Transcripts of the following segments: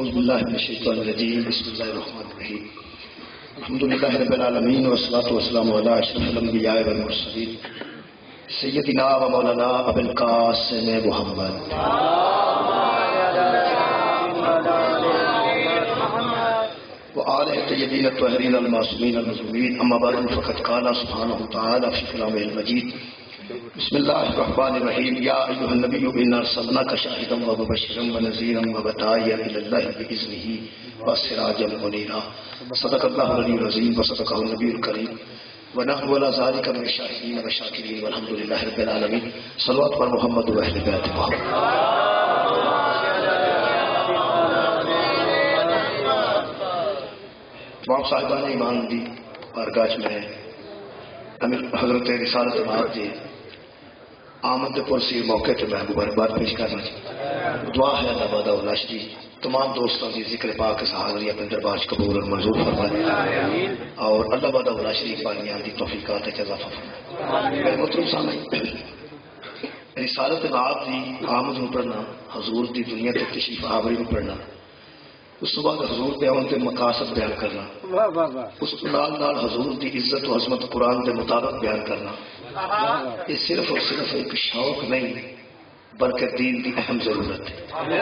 اعوذ باللہ من الشیطان الرجیم بسم اللہ الرحمن الرحیم الحمد للہ رب العالمین والصلاۃ والسلام علی اشرف الانبیاء والمرسلین سیدنا و مولانا ابو القاسم محمد وآلہ الطیبین الطاہرین المعصومین المظلومین اما بعد فقد قال سبحانہ تعالی فی کلامہ المجید بسم اللہ الرحمن الرحیم یا ایھا النبی انا ارسلناک شاہدا ومبشرا ونذیرا وداعیا الی اللہ باذنہ وسراجا منیرا صدق اللہ العلی العظیم وصدق النبی الکریم ونحن علی ذلک من الشاہدین والشاکرین والحمد للہ رب العالمین صلوات پر محمد و اہل بیت محمد. تمام صاحبان ایمان دی بارگاہ میں امیر حضرت رسالت مآب جی آمد پرسی موقع پہ میں مبارکباد پیش کرنا چاہتا دعا ہے اللہ وعدہ اللہ شریف تمام دوستوں کی ذکر پاک سے حاضری اپنے دربار قبول اور منظور فرمائے اور اللہ وعدہ اللہ شریف پانیاں دی توفیقات اضافہ فرمائے. میرے محترم سامعین، رسالت مآب دی آمد میں پڑھنا، حضور دی دنیا کے تشریف آوری میں پڑھنا، اس بعد حضور دے آمد کے مقاصد بیان کرنا، اس نال حضور دی عزت و عظمت قرآن دے مطابق بیان کرنا، یہ صرف اور صرف ایک شوق نہیں بلکہ دین دی اہم ضرورت ہے.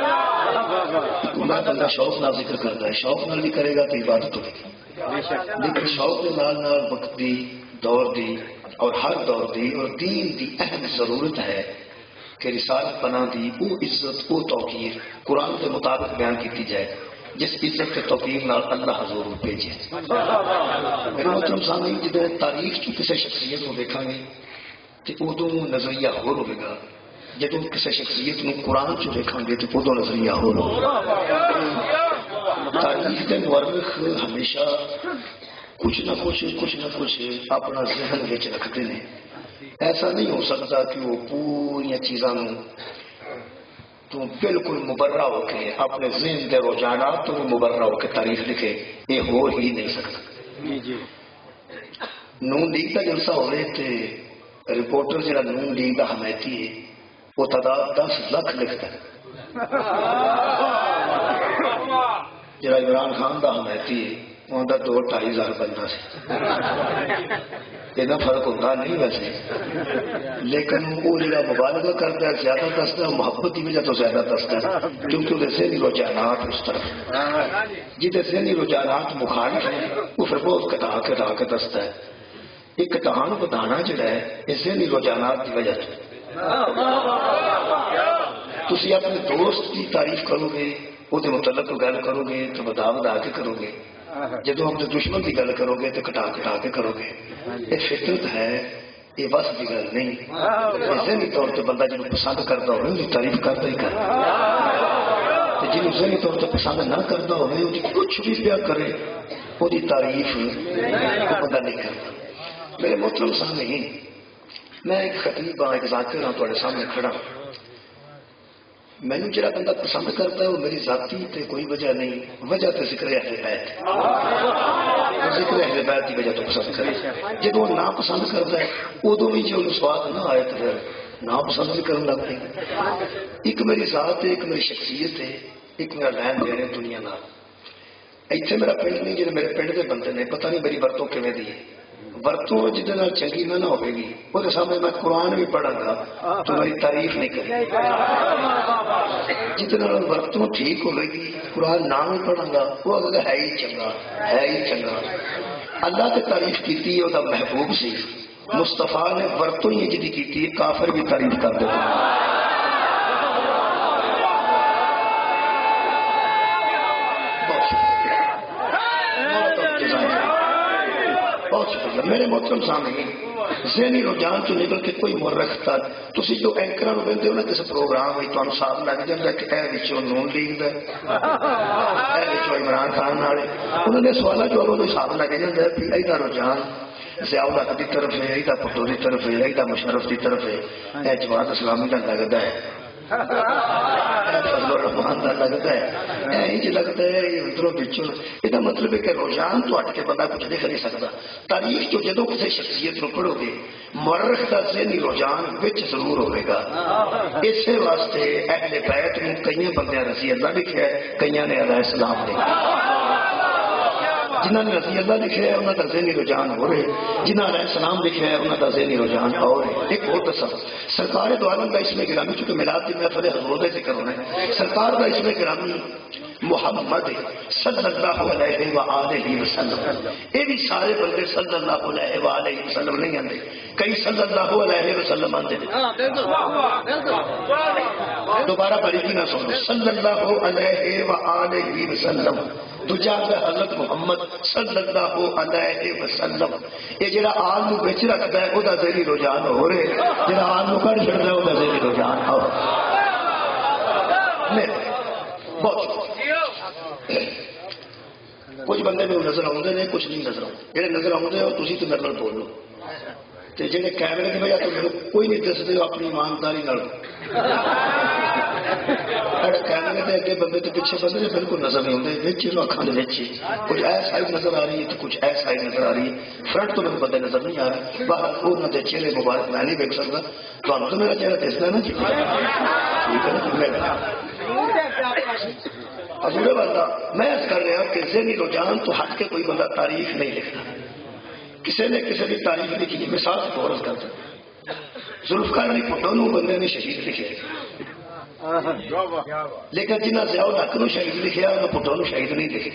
بندہ شوق نہ ذکر کرتا ہے، شوق نہ بھی کرے گا تو عبادت ہوگی، لیکن شوق کے نال وقت دی، دور دی اور ہر دور دی اور دین دی اہم ضرورت ہے کہ رسالت پناہ دی وہ عزت وہ توقیر قرآن کے مطابق بیان کی جائے جس عزت کے توقیر نال اللہ حضور کو بھیجے. میرے محترم سامعین، جدو تاریخ کی کسی شخصیت کو دیکھا گے تو ادو نظریہ ہو رہے گا، جدو کسی شخصیت کو قرآن چ دیکھا گے تو ادو نظریہ ہو رہا. تاریخ کے مورخ ہمیشہ کچھ نہ کچھ اپنا ذہن وچ رکھتے ہیں. ایسا نہیں ہو سکتا کہ وہ پوری چیزاں تو بالکل مبرہ ہو کے اپنے ذہن کے رجحانات تو مبرہ ہو کے تاریخ لکھے، یہ ہو ہی نہیں سکتا. نون لیگ کا جلسہ ہو رہے تھے، رپورٹر جہاں نون لیگ کا حمایتی ہے وہ تعداد 10 لاکھ لکھتا ہے، جہاں عمران خان کا حمایتی ہے وہاں 2-2.5 ہزار بندہ سے اتنا فرق ہوتا نہیں ویسے، لیکن وہ جا مبالغہ کرتا ہے زیادہ دستا ہے، محبت کی وجہ تو زیادہ دستا ہے کیونکہ وہ ذہنی رجحانات اس طرف جہاں ذہنی رجحانات مخالف ہیں وہ پھر بہت کٹا کے دستا ہے. ایک کٹان بتانا جڑا ہے یہ ذہنی رجحانات کی وجہ سے. تسی اپنے دوست کی تعریف کرو گے، وہ متعلق گل کرو گے تو بتا کے کرو گے، جب اپنے دشمن کی گل کرو گے تو کٹا کے کرو گے. یہ فطرت ہے، یہ بس کی گل نہیں. ذہنی طور پہ بندہ جنہوں پسند کرتا ہو تعریف کرتا ہی کرتا، جنہوں ذہنی طور پہ پسند نہ کرتا ہو کچھ بھی پیا کرے وہ تعریف بندہ نہیں کرتا. میرے محترم سامعین، میں ایک خطیب ہاں، ایک ذاکر ہاں، تھوڑے سامنے کھڑا ہوں. مینو جڑا بندہ پسند کرتا ہے وہ میری ذاتی تے کوئی وجہ نہیں، وجہ تو ذکر اہل بیت، ذکر اہل بیت کی وجہ تو پسند کرے. جب وہ نا پسند کرتا ہے ادو بھی جو سواد نہ آئے تو پھر نا پسند بھی کرنے لگ پہ. ایک میری ذات ہے، ایک میری شخصیت ہے، ایک میرا لین دین ہے دنیا نال. اتنے میرا پنڈ نہیں، جی میرے پنڈ کے بندے نے پتہ نہیں میری برتوں کیویں دی ہے، برتوں جہد چنگی نہ ہوے گی وہ سامنے میں قرآن بھی پڑھا گا تو میری تعریف نہیں کرے. جتنا برتوں ٹھیک ہوے گی قرآن نہ بھی پڑھا گا وہ اگر ہے ہی چنگا. اللہ نے تعریف کی وہ محبوب سی، مصطفیٰ نے برتوں ہی جدی کی، کافر بھی تعریف کر دیتے. میرے محترم سامنے ذہنی رجحان تو نکل کے کوئی مورخ تک تھی جو اینکر دے ہو نا کسی پروگرام میں تمہیں ساتھ لگ جاتا ہے کہ نون لیگ عمران خان والے انہوں نے سوالا جو حساب لگ جاتا ہے کہ یہ رجحان ضیاء الحق کی طرف ہے، یہ پٹو کی طرف ہے، یہ مشرف کی طرف ہے، یہ جماعت اسلامی کا لگتا ہے. رحمان کا لگتا ہے لگتا ہے ادھروں پچھوں یہ مطلب ہے کہ رجحان تو ہٹ کے بندہ کچھ دیکھ نہیں سکتا. تاریخ جو جدو کسی شخصیت کو پڑھو گے مورخ کا ذہنی رجحان بچ ضرور ہوئے گا. اسی واسطے اہل بیت میں کئی بندے رضی اللہ لکھا ہے, کئی نے علیہ السلام لکھا. جنہوں نے رضی اللہ لکھا ہے انہوں کا ذہنی رجحان ہو رہے, جنہوں نے السلام لکھا ہے انہوں کا ذہنی رجحان اور ایک اور دسا سرکار دو عالم کا اس میں گرامی, چونکہ میلاد کی محفل حضور کا ذکر ہونا ہے, سرکار کا اس میں گرامی محمد صلی اللہ علیہ وآلہ وسلم. یہ بھی سارے بندے صلی اللہ علیہ وآلہ وسلم نہیں آتے, کئی صلی اللہ علیہ وسلم آتے. دوبارہ باریکی نہ سنو, صلی اللہ علیہ وآلہ وسلم دوجا حضرت محمد صلی اللہ علیہ وسلم. یہ جڑا آل نو بچ رکھتا ہے وہ ذہنی رجحان ہو رہے, جڑا آل نو کٹ چڑھتا ہے وہ ذہنی رجحان ہو بہت. کچھ بندے میں نظر آتے ہیں, کچھ نہیں نظر آتے. جہاں نظر آتے ہو تھی تو میرے بولو, جی کیمرے کی وجہ تو میرے کوئی نہیں دستے ہو اپنی ایمانداری. کیمرے کے اگے بندے تو پیچھے بندے بالکل نظر نہیں آتے, اکھان کے کچھ ایس سائڈ نظر آ رہی ہے تو کچھ ایس سائڈ نظر آ رہی ہے. فرنٹ تو میرے بندے نظر نہیں آ رہے, باہر انہوں کے چہرے مبارک میں نہیں دیکھ سکتا. تمہیں تو میرا چہرہ دستا نا جی, ٹھیک ہے نا. حضور والا میں کر رہا کہ ذہنی رجحان تو ہٹ کے کوئی بندہ تاریخ نہیں لکھتا. کسی نے کسی کی تاریخ لکھی, مثال سے غور کر سکتا. ذوالفقار علی بھٹو بندے نے شہید لکھے, لیکن جنہیں ضیاء الحق نو شہید لکھا انہوں بھٹو نو شہید نہیں لکھے.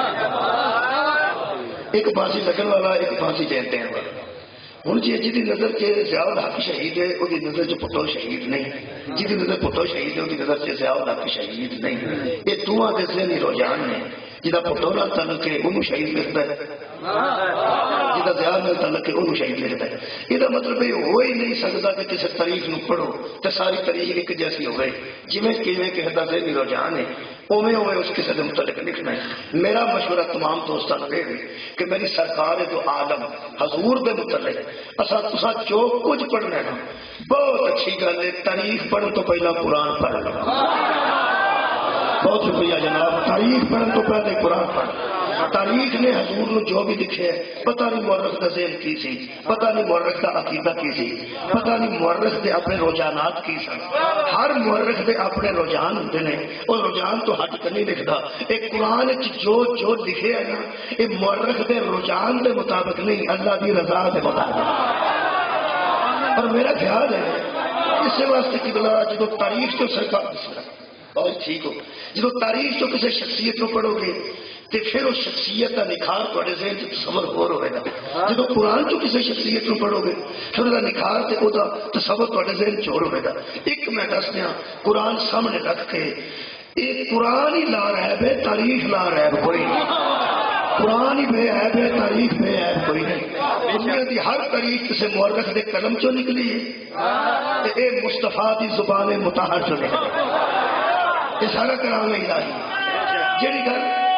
ایک پھانسی لگن والا, ایک پھانسی دین دین والا. ہوں جی جی نظر سے ضیاء الحق شہید ہے وہ نظر سے بھٹو شہید نہیں, جی نظر بھٹو شہید ہے وہ نظر سے ضیاء الحق شہید نہیں. یہ دونوں کے ذہنی رجحان نے. جہاں بھٹو نال تعلق ہے انہوں شہید لکھتا ہے, جہاں ضیاء نال تعلق ہے انہوں شہید لکھتا ہے. یہ مطلب یہ ہو ہی نہیں سکتا کہ کسی تاریخ نو پڑھو تو ساری تاریخ ایک جیسی ہوئے. جویں کسی کا ذہنی رجحان ہے اویں اویں اس کسی کے متعلق لکھنا ہے. میرا مشورہ تمام دوستوں کو یہ کہ میری سرکار ہے تو عالم حضور کے متعلق اصا جو کچھ پڑھنا ہے بہت اچھی گل ہے. تاریخ پڑھنے تو پہلا قرآن پڑھ لو. بہت شکریہ جناب. تاریخ پڑھنے تو پہلے قرآن پڑھ. تاریخ نے حضور نے جو بھی لکھے پتہ نہیں مورخ کا ذہن کی سی, پتہ نہیں مورخ کا عقیدہ کی سی, پتہ نہیں مورخ کے اپنے رجحانات کی سن. ہر مورخ کے اپنے رجحان ہوتے ہیں اور رجحان تو ہٹ کر نہیں لکھتا. ایک قرآن جو جو لکھے ہے نا یہ مورخ کے رجحان کے مطابق نہیں, اللہ کی رضا کے مطابق. اور میرا خیال ہے اس واسطے کی بلا جب تاریخ تو سرکار اور ٹھیک ہو جب تاریخ تو کسی شخصیت کو پڑھو گے تو پھر اس شخصیت کا نکھار تھوڑے ذہن سے تصور ہو رہے گا. جب قرآن تو کسی شخصیت کو پڑھو گے پھر وہ نکھار سے وہ تصور تھوڑے ذہن چ رہے گا. ایک میں دس دیا قرآن سامنے رکھ کے ایک قرآن ہی لا رہا ہے, تاریخ لا رہا ہے کوئی نہیں. قرآن ہی بے عیب ہے, تاریخ بے عیب کوئی نہیں. دنیا کی ہر تاریخ سے مورخ کے قلم چو نکلی ہے, اے مصطفیٰ کی زبان مطہر چو نکلی. یہ سارا کلام الہی جیڑی گل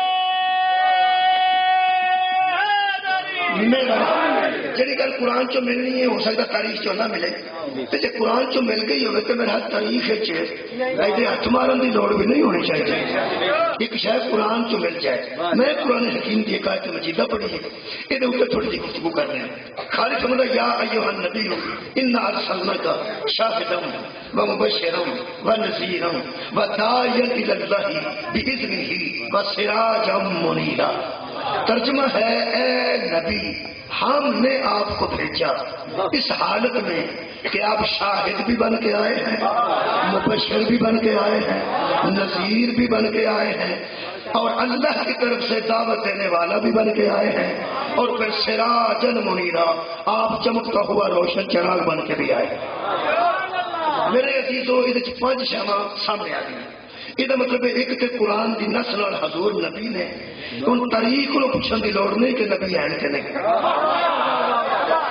جیڑی گل قرآن چو ملنی ہے ہو سکتا تاریخ چو نہ ملے. تو جی قرآن چو مل گئی ہوگی تو میرا تاریخ ہاتھ مارن کی لوڑ بھی نہیں ہونی چاہیے. ایک شاید قرآن چو مل جائے. میں قرآن حکیم کی ایک آیت مجیدہ پڑھی ہے, یہ اوپر تھوڑی سی گفتگو کرنے ہیں. خالد سمجھا یا ایھا النبی انا ارسلناک شاہدا ومبشرا ونذیرا وداعیا الی اللہ باذنہ وسراجا منیرا. ترجمہ ہے اے نبی ہم نے آپ کو بھیجا اس حالت میں کہ آپ شاہد بھی بن کے آئے ہیں, مبشر بھی بن کے آئے ہیں, نذیر بھی بن کے آئے ہیں, اور اللہ کی طرف سے دعوت دینے والا بھی بن کے آئے ہیں, اور پھر سراجن منیرا آپ چمکتا ہوا روشن چراغ بن کے بھی آئے. میرے عزیزو یہ 5 شاماں سامنے آ گئی. یہ مطلب ایک تے قرآن کی نسل اور حضور نبی نے ان تاریخ کو پوچھنے کی لوڑ نہیں کہ نبی ہے کہ نہیں.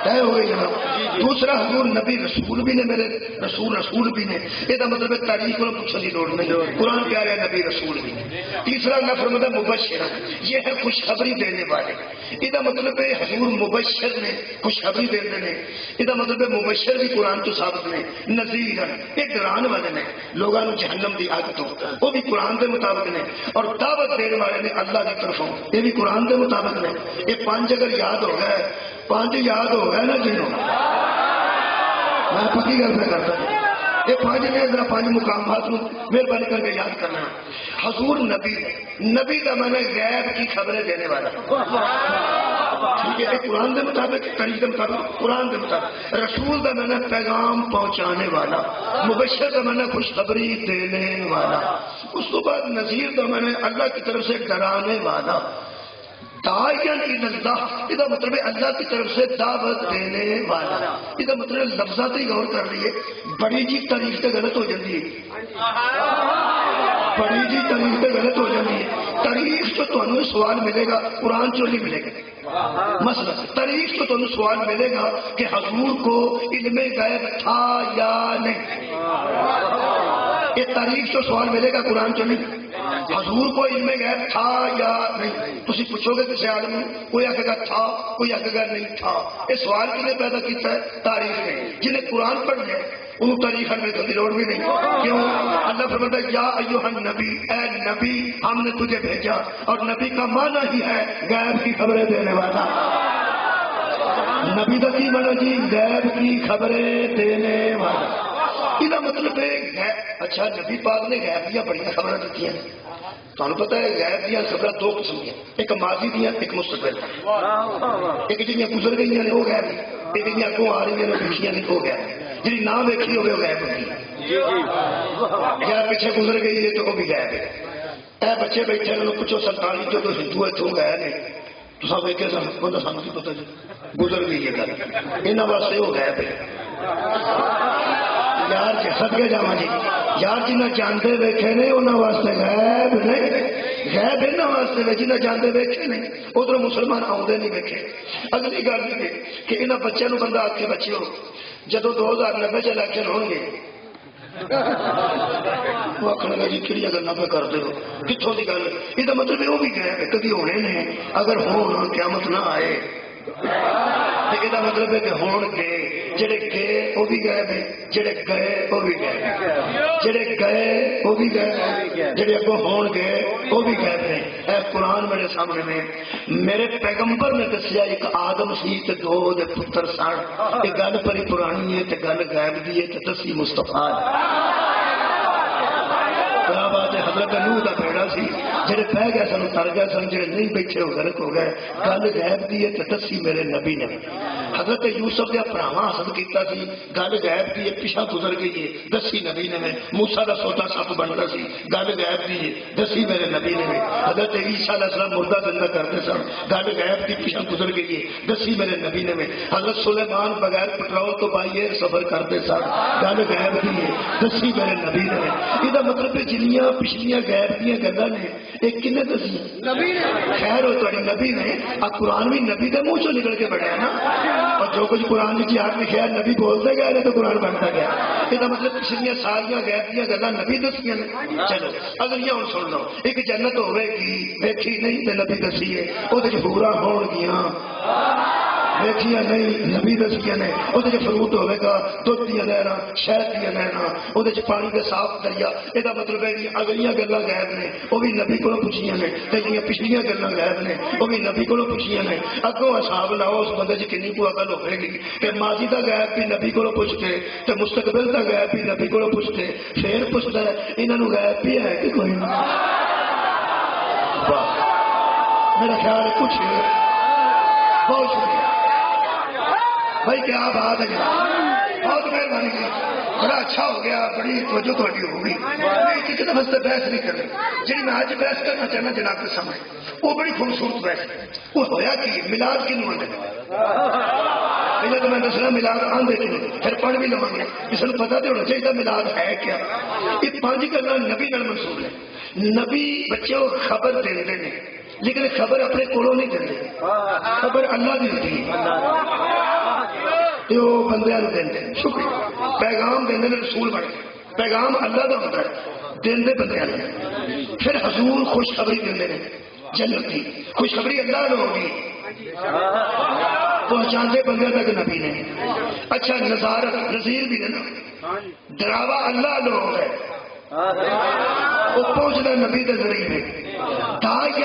طے ہوئے جناب. دوسرا حضور نبی رسول بھی نے میرے رسول بھی نے. یہ مطلب ہے تاریخ کو پوچھنے کی لوڑ نہیں. قرآن کہہ رہا ہے نبی رسول بھی. تیسرا نفر مطلب مبشر، یہ ہے خوشخبری دینے والے. یہ مطلب ہے حضور مبشر نے خوشخبری دینے نے. یہ مطلب ہے مبشر بھی قرآن تو ثابت نے. نذیر یہ ڈران والے نے لوگوں جہنم کی اگ تو، وہ بھی قرآن کے مطابق نے. اور دعوت دینے والے نے اللہ کی طرفوں، یہ بھی قرآن کے مطابق نے. یہ 5 اگر یاد ہو گئے، 5 یاد ہو گئے نا جنہوں میں پکی گل میں کرتا ہوں. یہ 5 نے ذرا 5 مقامات مہربانی کر کے یاد کرنا. حضور نبی کا میں نے غیب کی خبریں دینے والا. ٹھیک ہے، قرآن کے مطابق تاریخ کے مطابق قرآن کے مطابق. رسول کا میں نے پیغام پہنچانے والا. مبشر کا میں نے خوشخبری دینے والا. اس کے بعد نذیر کا میں نے اللہ کی طرف سے ڈرانے والا. داعین اللہ، یہ مطلب ہے اللہ کی طرف سے دعوت دینے والا. یہ مطلب لفظات ہی غور کر لیے. بڑی جی تاریخ سے غلط ہو جاتی ہے. بڑی جی تاریخ سے غلط ہو جاتی ہے. تاریخ تو تمہیں سوال ملے گا، قرآن چو نہیں ملے گا. مثلا تاریخ تو تمہیں سوال ملے گا کہ حضور کو علم غیب تھا یا نہیں. یہ تاریخ تو سوال ملے گا، قرآن چو نہیں. حضور کو علم غیب تھا یا نہیں، تسی پوچھو گے کسی آدمی، کوئی آگے گا تھا، کوئی آگے گا نہیں تھا. یہ سوال کس نے پیدا کیتا ہے؟ تاریخ نے. جنہیں قرآن پڑھ لیا انہوں تاریخ میں کی لوڑ بھی نہیں. کیوں؟ اللہ فرماتا ہے یا ایھا النبی، اے نبی ہم نے تجھے بھیجا. اور نبی کا معنی ہی ہے غیب کی خبریں دینے والا. نبی کا کی معنی جی؟ غیب کی خبریں دینے والا. یہ مطلب ہے اچھا نبی پاک نے غیب دیا بڑی خبریں دیتی ہیں. تمہیں پتا ہے غیب دیا خبریں 2 قسم کی، ایک ماضی دیا، ایک مستقبل. ایک جنیاں گزر گئی ہیں وہ غیب، ایک جنیاں اگوں آ رہی ہیں دیکھیاں نہیں وہ غیب. جی نہ ویکھی ہوگی وہ غیب ہوگی، یا پیچھے گزر گئی ہے تو وہ بھی غیب ہے. اے بچے بیٹھے انہوں پوچھو 47 جو ہندو اتوں گئے نے تو سب ویکے سن سانو کی پتا جی گزر گئی ہے گل. یہاں واسطے وہ غیب ہے. یار سدکے جا جی، یار جنہیں جانتے ویکھے نے انہوں واسطے غیب نہیں. غیب انہوں واسطے جنہیں جانتے ویکھے نہیں. ادھر مسلمان آتے نہیں ویکھے. اگلی گل یہ کہ انہوں بچوں کو بندہ آ کے بچے ہو جدو 2090 چ الیکشن ہو گے وہ آخر گا جی کہڑی گلا پہ کرتے ہو کتوں کی گل. یہ مطلب وہ بھی غیب ہے کبھی ہونے نے. اگر ہون قیامت نہ آئے یہ مطلب ہے کہ ہون گے جڑے گئے وہ بھی غیب ہے، جڑے گئے وہ بھی غیب، جڑے گئے وہ بھی غیب، جڑے اگوں ہون گئے وہ بھی غیب نے. اے قرآن میرے سامنے میں میرے پیغمبر نے دسیا ایک آدم سی تے 2 دے پتر سن. یہ گل بڑی پرانی ہے تے گل غیب دی ہے تے دسی مصطفیٰ کیا بات ہے. حضرت نوح کا بیڑا سی جڑے بہ گئے سن تر گئے سن، جڑے نہیں بیٹھے وہ غرق ہو گئے. گل غیب دی ہے تے دسی میرے نبی نے. حضرت یوسف دے بھراواں حسد کیتا سی، گل غیب دی ہے پیچھا گزر گئی ہے دسی نبی نے. موسیٰ دا سوتا سپ بنتا سی، گل غیب دی ہے دسی میرے نبی نے. حضرت عیسیٰ علیہ السلام مردہ زندہ کرتے سن، گل غیب دی پیچھا گزر گئی ہے دسی میرے نبی نے. حضرت سلیمان بغیر پٹرول تو بائی ایئر سفر کرتے سن، گل غیب دی ہے دسی میرے نبی نے. یہ مطلب جنیاں پچھلیاں غیب دیا گلاں نے یہ کنے دسی؟ نبی نے. خیر ہو تھوڑی نبی نے. قرآن بھی نبی کے منہ چوں نکل کے بڑھیا نا. اور جو کچھ قرآن کی آگ لکھا ہے نبی بولتے گئے تو قرآن بنتا گیا. یہ مطلب پچھلیاں ساریاں غیب دیا گلاں نبی دسیاں نے. چلو اگلیاں ہوں سن لو. ایک جنت ہوے گی ویکھی نہیں تے نبی دسی ہے، وہ پورا ہون گیاں ویکھیاں نہیں نبی دسیاں نے. وہ فروٹ ہوے گا، دودھ دیا نہراں، شہد دیا نہراں، وہ پانی کے صاف دریا. یہ مطلب ہے اگلیاں گلاں غیب نے وہ بھی نبی کو پوچھیاں نے، تے جڑیاں پچھلیاں گلاں غیب نے وہ بھی نبی کو پوچھیاں نے. اگوں حساب لاؤ اس بندے چ کنی کو عقل ہوے گی کہ ماضی کا غیب بھی نبی کو پوچھ کے تے مستقبل کا غیب بھی نبی کو پوچھ کے پھر پوچھتا ہے انہوں غیب بھی ہے کہ کوئی نہیں. میرا خیال ہے کچھ بہت شکریہ بھائی. کیا بات ہے، بہت مہربانی کی، بڑا اچھا ہو گیا، بڑی توجہ تھوڑی ہو گئی. میں کسی بحث نہیں کر رہی. جی میں آج بحث کرنا چاہنا جناب کے سامنے وہ بڑی خوبصورت بحث ہے. وہ ہویا کہ ملاد کنوں آدھے پہلے تو میں دسنا ملاد آدھے کنوں پھر پڑھ بھی لواں گے. کسی کو پتا تو ہونا چاہیے ملاد ہے کیا. یہ 5 گلاں نبی نال منسوب ہے. نبی بچے کو خبر دے نے لیکن خبر اپنے کولوں نہیں دے، خبر اللہ دی ہوتی ہے. تو وہ بندے دیں شکریہ پیغام دیں رسول بن کے پیغام اللہ کا ہوتا ہے دے بندے پھر حضور خوشخبری دیں جنت کی خوشخبری اللہ نے ہوگی پہنچاتے بندے تک نبی نے اچھا نظارت نذیر بھی دینا ڈراوا اللہ لوگ ہے وہ پہنچنا نبی کے ذریعے میں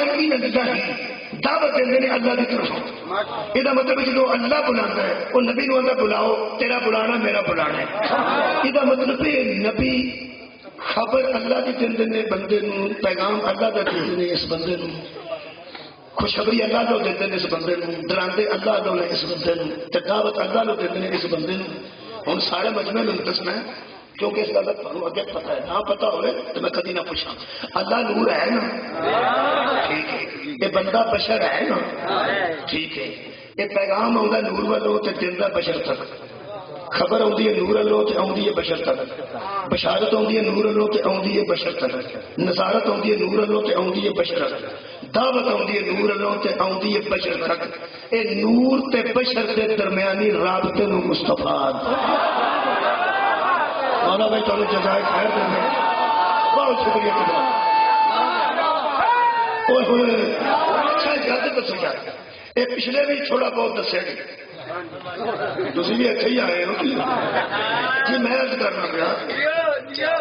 دعوت دے اللہ کی طرف یہ مطلب جب اللہ بلا ہے وہ نبی نو اللہ بلاؤ تیرا بلانا میرا بلانا ہے یہ مطلب نبی خبر اللہ کی دے نے بندے نو پیغام اللہ کا دے اس بندے نو خوشخبری اللہ لو دے اس بندے نو ڈراندے اللہ لو نے اس بندے نو دعوت اللہ لو دے اس بندے نو ہوں سارے مجمع میں دسنا ہے کیونکہ اس گل کا تمہیں اگے پتا ہے نہ پتا ہوئے تو میں کدی نہ پوچھا اللہ نور ہے نا ٹھیک ہے یہ بندہ بشر ہے نا ٹھیک ہے یہ پیغام آتا نور والوں تو دن بشر تک خبر آتی ہے نور والوں تو آتی ہے بشر تک بشارت آتی ہے نور والوں تو آتی ہے بشر تک نظارت آتی ہے نور والوں تو آتی ہے بشر تک دعوت آتی ہے نور والوں تو آتی ہے بشر تک یہ نور تے بشر کے درمیانی رابطے نو مستفا مولا بھائی تمہیں جزائے خیر دیں بہت شکریہ اچھا جلد دسو یار یہ پچھلے بھی تھوڑا بہت دسیا گیا تھی بھی اتنے ہی آئے ہو جی میں عرض کرنا پیا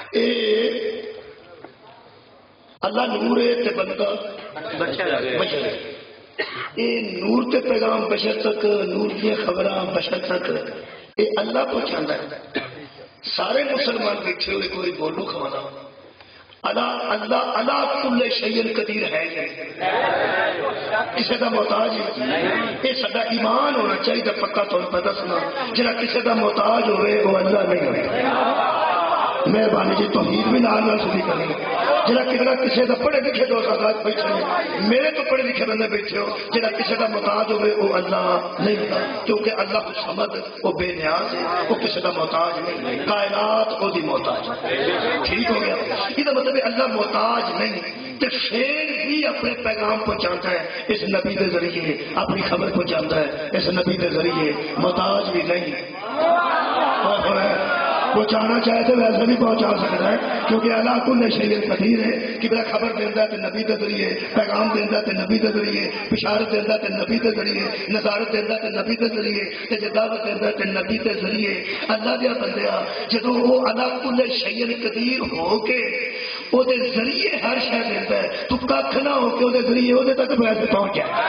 اللہ نور ہے تے بندہ بشر ہے یہ نور تے پیغام بشر تک نور کی خبراں بشر تک یہ اللہ پہنچاتا ہے سارے مسلمان بیٹھے ہوئے کوئی بولو کھوانا اللہ اللہ اللہ کل شیء قدیر ہے کسی کا محتاج یہ سارا ایمان ہونا چاہیے پکا تمہیں پتا سنا جہاں کسی کا محتاج ہوئے وہ اللہ نہیں ہوتا مہربانی جی توحید بھی نال سنی کریں جہاں کسی کا پڑھے لکھے دوست آزاد بیٹھے ہو میرے تو پڑھے لکھے بندے بیٹھے ہو جہاں کسی کا محتاج ہوئے وہ اللہ نہیں ہوتا کیونکہ اللہ کو سمجھ وہ بے نیاز ہے وہ کسی کا محتاج نہیں کائنات وہ دی محتاج ٹھیک ہو گیا یہ مطلب ہے اللہ محتاج نہیں تو پھر بھی اپنے پیغام پہنچاتا ہے اس نبی کے ذریعے اپنی خبر پہنچاتا ہے اس نبی کے ذریعے محتاج بھی نہیں پہنچانا چاہے تو ویسے بھی پہنچا سکتا ہے کیونکہ اللہ کل شیء قدیر ہے کہ میرا خبر دینا تو نبی کے ذریعے پیغام دینا تو نبی کے ذریعے بشارت دینا تو نبی کے ذریعے نظارت دینا تو نبی کے ذریعے دعوت دینا تو نبی کے ذریعے اللہ دیا بندیا جب وہ اللہ کل شیء قدیر ہو کے وہ ذریعے ہر شے دیتا ہے تو کھ نہ ہو کے وہ ذریعے وہ تک ویسے پہنچ جائے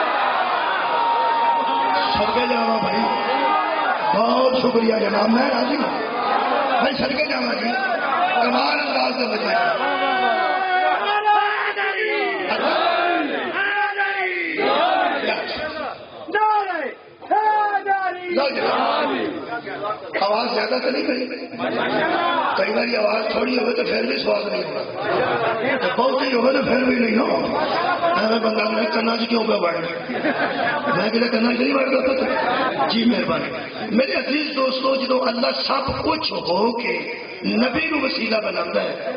سب کے جاوا بھائی بہت شکریہ جناب میں راضی ہوں میں سڑ کے جانا جی کمال انداز سے بچے آواز زیادہ تو نہیں کری کئی بار آواز تھوڑی ہوگی تو پھر بھی سواد نہیں ہوگا بہت ہی ہوگا تو پھر بھی نہیں ہو بندہ میں کرنا چ کیوں پہ بڑھنا میں کہتے کرنا نہیں بڑھ رہا جی مہربانی میرے عزیز دوستو جدو اللہ سب کچھ ہو کے نبی کو وسیلہ بناتا ہے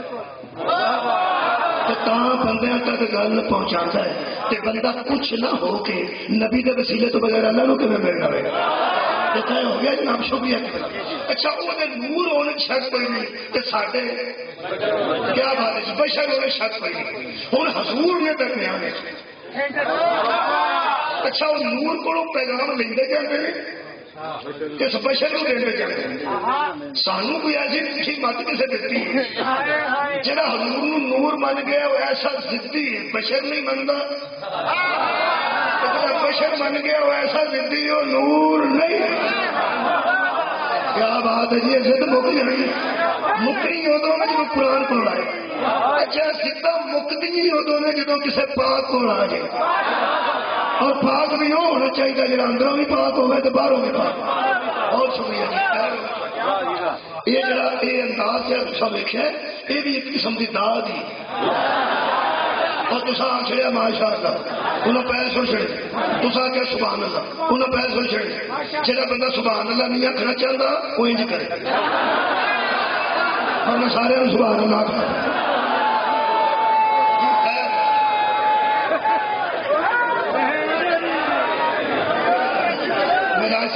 تو بندے تک گل پہنچا ہے بندہ کچھ نہ ہو کے نبی کے وسیلے تو بغیر اللہ کو کیون ملنا رہے ہو گیا جناب شکریہ اچھا وہ نور ہونے شک کوئی نہیں تو سارے کیا بات ہے بشر ہونے شک کوئی نہیں ہوں حضور نے درمیان اچھا وہ نور کو پیغام لیندے جاتے ہیں اس بشر کو دینے جاتے سانو کوئی ایسی میٹھی مت کسے دیتی جہاں حضور نور من گیا وہ ایسا ضدی ہے بشر نہیں منتا بشر من گیا وہ ایسا ضدی وہ نور نہیں کیا بات ہے جی ضد مک جانی مکنی ادو میں جب قرآن کو لائے اچھا سیدھا مکتی ادو میں جب کسی پاک کو لا جائے اور پاک بھی وہ ہونا چاہیے جب اندروں بھی پاک ہوگا تو باہروں بھی پاک بہت شکریہ یہ جڑا یہ انداز ہے سب دیکھا یہ بھی ایک قسم کی داد ہی اور تصا آخیا ماشاء اللہ انہیں پیر سن چڑے تصا کیا سبحان اللہ انہیں پیر سن چڑے جہاں بندہ سبحان اللہ نہیں آخنا چاہتا وہ انج کرے اور میں سارے سبحان اللہ آخر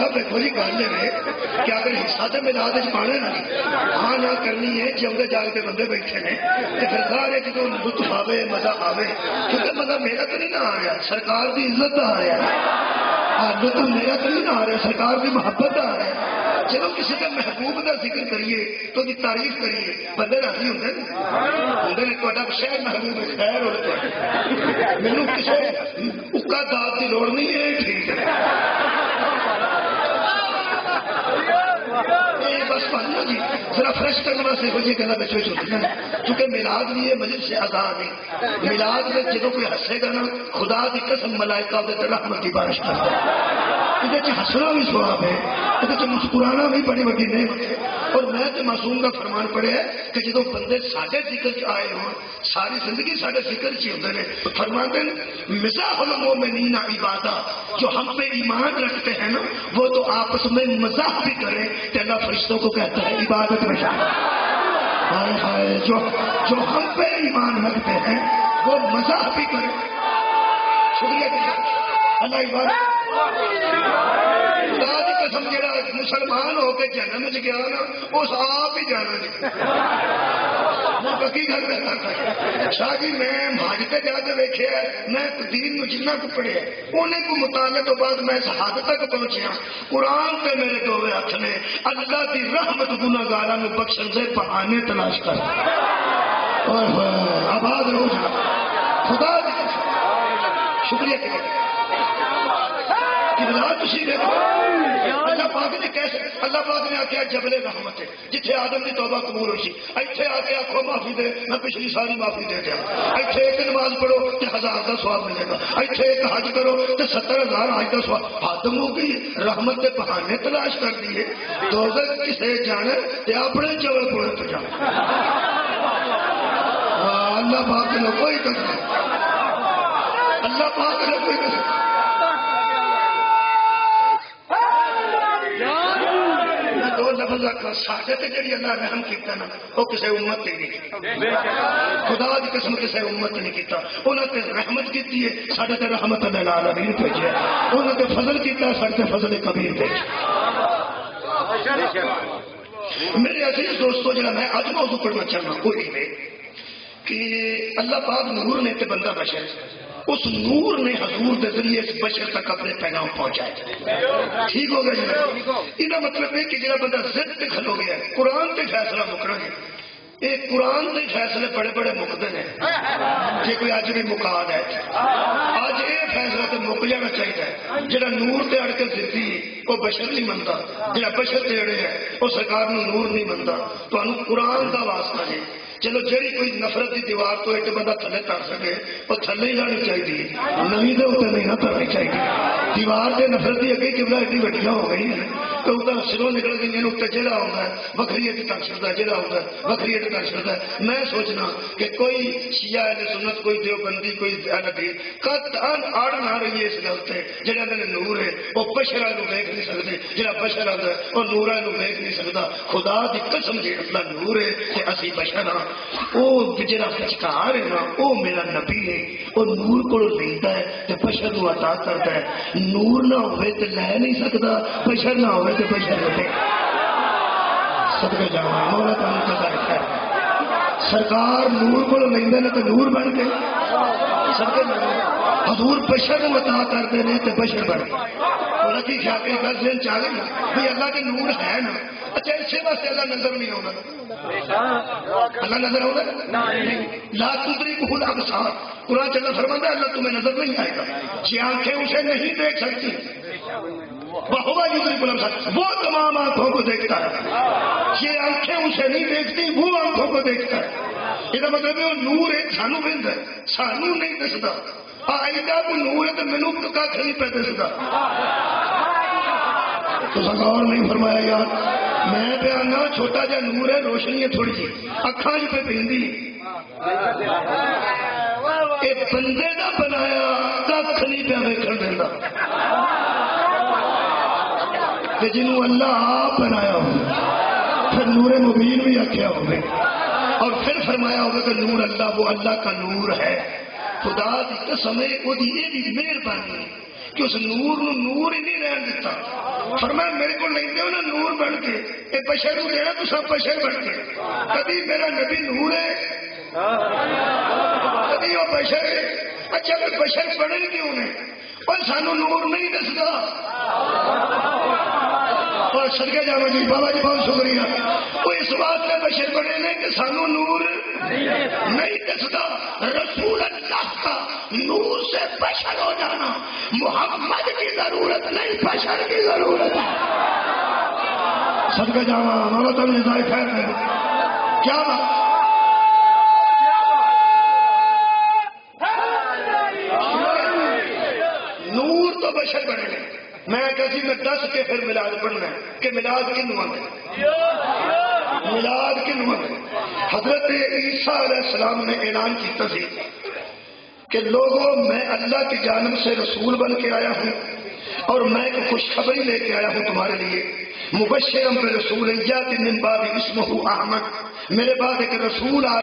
جناب دیکھو جی گل ہے کہ اگر حصہ تو میلاد پانا نا ہاں نہ کرنی ہے جمدے جاگ کے بندے بیٹھے نے تو پھر سارے جدو لطف آئے مزہ آئے کیونکہ مزہ میرا تو نہیں نہ آ رہا سرکار کی عزت کا آ رہا لطف میرا تو نہیں نہ آ رہا سرکار کی محبت کا آ رہا ہے چلو کسی کے محبوب کا ذکر کریے تو دی تعریف کریے بندے راضی ہوتے ہیں تا شہر محبوب ہے خیر ہوتا مینو کسی اکا داد کی لوڑ نہیں ہے ٹھیک ہے بس پڑھنا جی ذرا فریش کرنے واسطے ہو جی گلا بچے ہوتی ہیں کیونکہ میلاد بھی ہے مجلس سے آزاد ہے میلاد میں جب کوئی ہسے گا نا خدا کی قسم ملائکہ دے رحمت کی بارش کرتا ہے یہ ہسنا بھی سواب ہے یہ مسکرانا بھی بڑی بڑی نعمت ہے اور میں تو معصوم کا فرمان پڑھا ہے کہ جب بندے سارے ذکر چ آئے ہوں ساری زندگی سارے ذکر چ ہوتے ہیں تو فرماتے ہیں مزاح المومنین عبادہ جو ہم پہ ایمان رکھتے ہیں نا وہ تو آپس میں مزاح بھی کریں کہ اللہ فرشتوں کو کہتا ہے عبادت میں شامل ہائے جو ہم پہ ایمان رکھتے ہیں وہ مزاح بھی کریں شکریہ اللہ عبادت خدا کی قسم جڑا مسلمان ہو کے جنم چ گیا نا اس آپ ہی جانا نہیں میں پکی گل کرتا شاہ جی میں حج تے جا کے ویکھیا میں دین نو جنہ کو پڑھیا انہیں کو مطالعے تو بعد میں اس حد تک پہنچیا قرآن تے میرے دو ہاتھ نے اللہ کی رحمت گناہگاراں نو بخشن دے بہانے تلاش کر آباد رہو جا خدا کی قسم شکریہ اللہ پاک نے کیسے اللہ پاک نے آخیا جبل رحمت ہے جتھے آدم کی توبہ قبول ہوئی ایتھے آ کے آخو معافی دے میں پچھلی ساری معافی دے دیا ایتھے ایک نماز پڑھو تو 1000 کا ثواب ملے گا ایتھے ایک حج کرو تو 70,000 حج کا ثواب ختم ہو گئی رحمت کے بہانے تلاش کر دیے دوزخ کسے جانے تے اپنے چول پڑے تو جانے اللہ پاک نے کوئی قسم اللہ پاک نے کوئی قسم ساڈے تے جڑی اللہ رحم کیتا نا وہ کسی امت تے نہیں خدا کی قسم کسی امت نے کیتا انہاں تے رحمت کیتی ہے ساڈے تے رحمت للعالمین بھیجیا انہاں تے فضل کیتا ساڈے تے فضل کبیر بھیجیا میرے عزیز دوستو جڑا میں اج موضوع پڑھنا چاہنا وہ یہ ہے کہ اللہ پاک نور نے تے بندہ بشر اس نور نے حضور کے ذریعے اس بشر تک اپنے پیغام پہنچائے ٹھیک ہو گیا جی یہ مطلب ہے کہ جڑا بندہ ضد پہ کھلو گیا قرآن پہ فیصلہ مکنا ہے یہ قرآن کے فیصلے بڑے بڑے مکتے ہیں جی کوئی اج بھی مکاد ہے اج یہ فیصلہ تو مک جانا چاہیے جڑا نور تے اڑ کے ضدی وہ بشر نہیں منتا جڑا بشر تے اڑے ہے وہ سرکار نور نہیں منتا تو قرآن کا واسطہ ہے چلو جیڑی کوئی نفرت کی دیوار تو ایک بندہ تھلے تر سکے وہ تھلے ہی جانی چاہیے نویں دے اتنے نہیں نہ ترنی چاہیے دیوار سے نفرت کی اگے قبلہ ایڈی وڈیاں ہو گئی ہیں تو اتنا سروں نکل گئی اتنے جہاں آتا ہے وکری تر چڑھتا ہے جہاں آتا ہے وکری تر چڑھتا ہے میں سوچنا کہ کوئی شیعہ اہل سنت کوئی دیوبندی کوئی نبی قطعاً اڑ نہ رہی ہے اس گل سے جہاں نے نور ہے وہ بشرا ویکھ نہیں سکتے جہاں بشر آتا ہے وہ نورا ویکھ نہیں سکتا خدا کی قسم جی اپنا نور ہے کہ اسی بشر ہاں وہ جڑا بچکار ہے نا وہ میرا نبی ہے وہ نور کو لیتا ہے تو بشر کو عطا کرتا ہے نور نہ ہوئے تو لے نہیں سکتا بشر نہ ہوئے تو بشر ہوتے سب کے جانا مولا تعالیٰ کا رکھا ہے سرکار نور کو لیندے نے تو نور بن کے سب کے حضور بشر کو عطا کرتے ہیں تو بشر بن کے کی خیال کے گل ذہن چاہ گئی بھائی اللہ کے نور ہے نا اچھا اسے واسطے اللہ نظر نہیں آنا اللہ نظر آنا لا تدرکہ الابصار قرآن چلا فرماتا ہے اللہ تمہیں نظر نہیں آئے گا یہ آنکھیں اسے نہیں دیکھ سکتی وہو یدرک الابصار وہ تمام آنکھوں کو دیکھتا ہے یہ آنکھیں اسے نہیں دیکھتی وہ آنکھوں کو دیکھتا ہے یہ مطلب ہے وہ نور ہے سانو ملتا ہے سانو نہیں دستا ایڈا کو نور ہے تو مینو کھ نہیں پہ دستا تو سرکار نہیں فرمایا یار میں بیانا چھوٹا جا نور ہے روشنی ہے تھوڑی جی اکھاں جو پہ پہندی یہ بندے نہ بنایا کھ نہیں پیا ویکھن دیندا کہ جنہوں اللہ آپ بنایا ہو پھر نور مبین بھی آخیا ہوگا اور پھر فرمایا ہوگا کہ نور اللہ وہ اللہ کا نور ہے خدا کی قسم ہے وہ یہ بھی مہربانی کہ اس نور نو نور ہی نہیں رہن دیتا فرمایا میرے کو نہیں دے نا نور بن کے یہ بشر کو دینا تو سب بشر بن کے کبھی میرا نبی نور ہے کبھی وہ بشر ہے اچھا پھر بشر بنے کیوں نے اور سانو نور نہیں دستا اور صدقے جانا جی بابا جی بہت شکریہ وہ اس بات میں بشر بنے نے کہ سانو نور نہیں دستا رسول اللہ کا نور سے بشر ہو جانا محمد کی ضرورت نہیں بشر کی ضرورت ہے صدقے جانا بابا تم جزائے خیر ہے کیا بات نور تو بشر بنے نے میں کہتی میں دس کے پھر ملاد پڑھنا ہے کہ ملاد کنوں ہے ملاد کنوں ہے حضرت عیسیٰ علیہ السلام نے اعلان کیا تھی کہ لوگوں میں اللہ کی جانب سے رسول بن کے آیا ہوں اور میں ایک خوشخبری لے کے آیا ہوں تمہارے لیے مبشرم پہ رسول یاتی من بعد اسمہ احمد میرے بعد ایک رسول آ